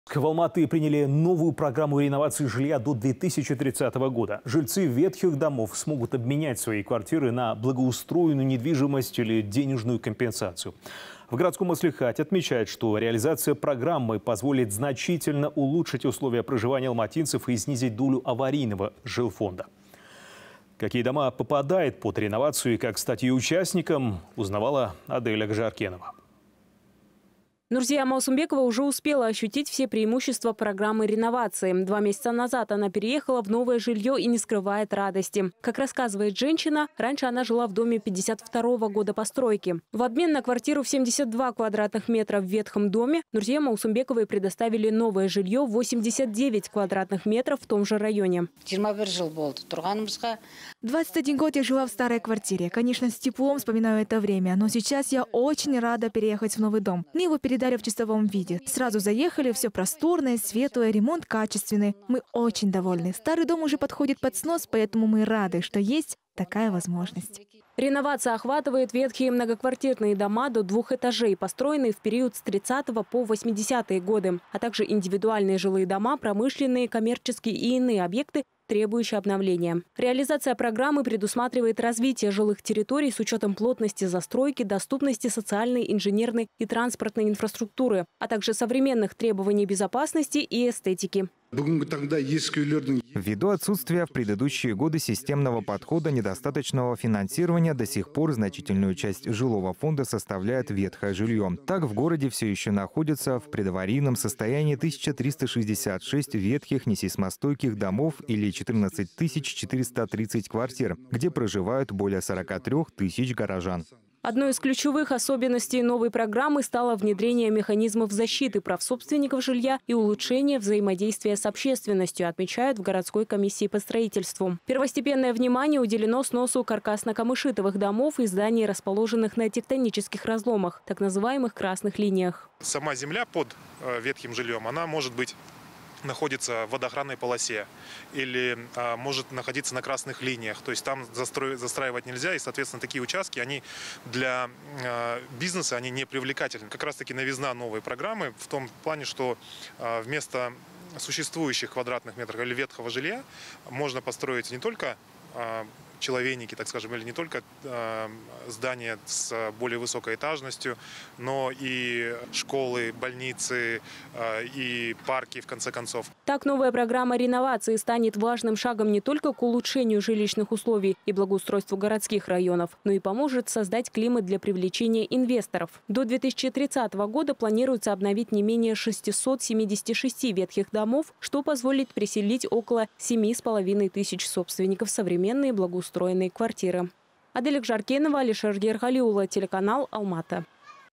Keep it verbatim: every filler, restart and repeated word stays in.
В Алматы приняли новую программу реновации жилья до две тысячи тридцатого года. Жильцы ветхих домов смогут обменять свои квартиры на благоустроенную недвижимость или денежную компенсацию. В городском маслихате отмечают, что реализация программы позволит значительно улучшить условия проживания алматинцев и снизить долю аварийного жилфонда. Какие дома попадают под реновацию и как стать ее участником, узнавала Аделя Гжаркенова. Нурзия Маусумбекова уже успела ощутить все преимущества программы реновации. Два месяца назад она переехала в новое жилье и не скрывает радости. Как рассказывает женщина, раньше она жила в доме пятьдесят второго года постройки. В обмен на квартиру в семьдесят два квадратных метра в ветхом доме Нурзия Маусумбековой предоставили новое жилье в восемьдесят девять квадратных метров в том же районе. двадцать один год я жила в старой квартире. Конечно, с теплом вспоминаю это время, но сейчас я очень рада переехать в новый дом. Мне его передали в чистовом виде. Сразу заехали, все просторное, светлое, ремонт качественный. Мы очень довольны. Старый дом уже подходит под снос, поэтому мы рады, что есть такая возможность. Реновация охватывает ветхие многоквартирные дома до двух этажей, построенные в период с тридцатого по восьмидесятые годы, а также индивидуальные жилые дома, промышленные, коммерческие и иные объекты, требующие обновления. Реализация программы предусматривает развитие жилых территорий с учетом плотности застройки, доступности социальной, инженерной и транспортной инфраструктуры, а также современных требований безопасности и эстетики. Ввиду отсутствия в предыдущие годы системного подхода недостаточного финансирования, до сих пор значительную часть жилого фонда составляет ветхое жилье. Так, в городе все еще находится в предаварийном состоянии тысяча триста шестьдесят шесть ветхих несейсмостойких домов или четырнадцать тысяч четыреста тридцать квартир, где проживают более сорока трёх тысяч горожан. Одной из ключевых особенностей новой программы стало внедрение механизмов защиты прав собственников жилья и улучшение взаимодействия с общественностью, отмечают в городской комиссии по строительству. Первостепенное внимание уделено сносу каркасно-камышитовых домов и зданий, расположенных на тектонических разломах, так называемых красных линиях. Сама земля под ветхим жильем, она может быть находится в водоохранной полосе или а, может находиться на красных линиях. То есть там застро... застраивать нельзя, и, соответственно, такие участки, они для а, бизнеса они не привлекательны. Как раз-таки новизна новой программы в том плане, что а, вместо существующих квадратных метров или ветхого жилья можно построить не только а, человейники, так скажем, или не только э, здания с более высокой этажностью, но и школы, больницы э, и парки, в конце концов. Так, новая программа реновации станет важным шагом не только к улучшению жилищных условий и благоустройству городских районов, но и поможет создать климат для привлечения инвесторов. До две тысячи тридцатого года планируется обновить не менее шестисот семидесяти шести ветхих домов, что позволит переселить около семи с половиной тысяч собственников в современные благоустроенные квартиры. Аделя Гжаркенова, Алишер Гергалиула, телеканал Алматы.